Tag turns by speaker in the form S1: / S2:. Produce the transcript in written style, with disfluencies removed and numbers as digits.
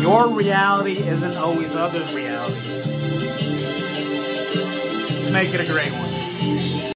S1: Your reality isn't always others' reality. Make it a great one.